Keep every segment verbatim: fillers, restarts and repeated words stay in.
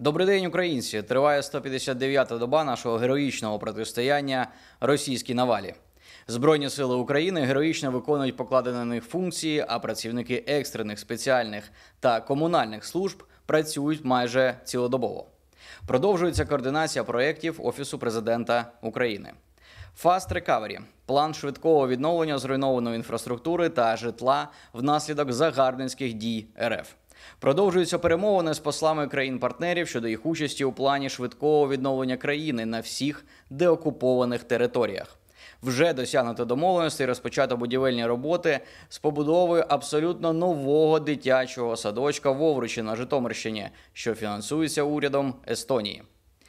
Добрий день, українці! Триває сто п'ятдесят дев'ята доба нашого героїчного протистояння російській навалі. Збройні сили України героїчно виконують покладені на них функції, а працівники екстрених, спеціальних та комунальних служб працюють майже цілодобово. Продовжується координація проєктів Офісу Президента України. Fast Recovery – план швидкого відновлення зруйнованої інфраструктури та житла внаслідок загарбницьких дій РФ. Продовжуються перемовини з послами країн-партнерів щодо їх участі у плані швидкого відновлення країни на всіх деокупованих територіях. Вже досягнуто домовленості і розпочато будівельні роботи з побудовою абсолютно нового дитячого садочка в Овручі на Житомирщині, що фінансується урядом Естонії.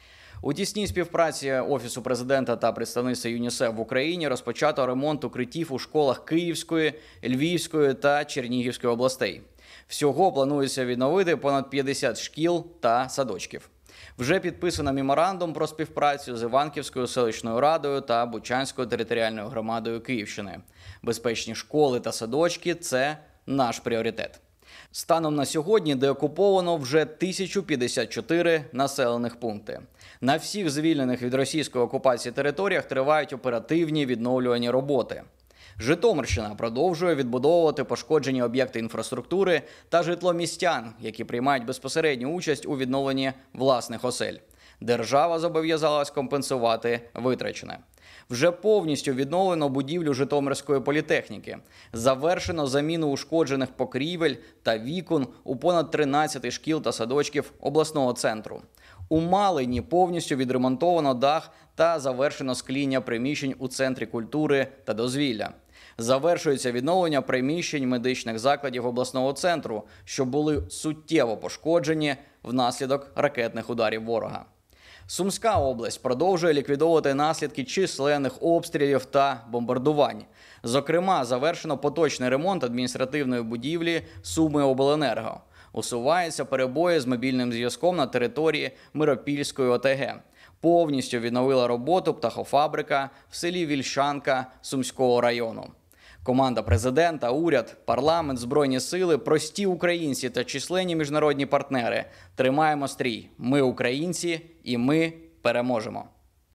У тісній співпраці Офісу Президента та представництва ЮНІСЕФ в Україні розпочато ремонт укриттів у школах Київської, Львівської та Чернігівської областей. Всього планується відновити понад п'ятдесят шкіл та садочків. Вже підписано меморандум про співпрацю з Іванківською селищною радою та Бучанською територіальною громадою Київщини. Безпечні школи та садочки – це наш пріоритет. Станом на сьогодні деокуповано вже тисячу п'ятдесят чотири населених пункти. На всіх звільнених від російської окупації територіях тривають оперативні відновлювальні роботи. Житомирщина продовжує відбудовувати пошкоджені об'єкти інфраструктури та житло містян, які приймають безпосередню участь у відновленні власних осель. Держава зобов'язалась компенсувати витрачене. Вже повністю відновлено будівлю Житомирської політехніки. Завершено заміну ушкоджених покрівель та вікон у понад тринадцяти шкіл та садочків обласного центру. У Малині повністю відремонтовано дах та завершено скління приміщень у Центрі культури та дозвілля. Завершується відновлення приміщень медичних закладів обласного центру, що були суттєво пошкоджені внаслідок ракетних ударів ворога. Сумська область продовжує ліквідовувати наслідки численних обстрілів та бомбардувань. Зокрема, завершено поточний ремонт адміністративної будівлі Сумиобленерго. Усуваються перебої з мобільним зв'язком на території Миропільської ОТГ. Повністю відновила роботу птахофабрика в селі Вільшанка Сумського району. Команда президента, уряд, парламент, Збройні сили, прості українці та численні міжнародні партнери. Тримаємо стрій. Ми українці і ми переможемо.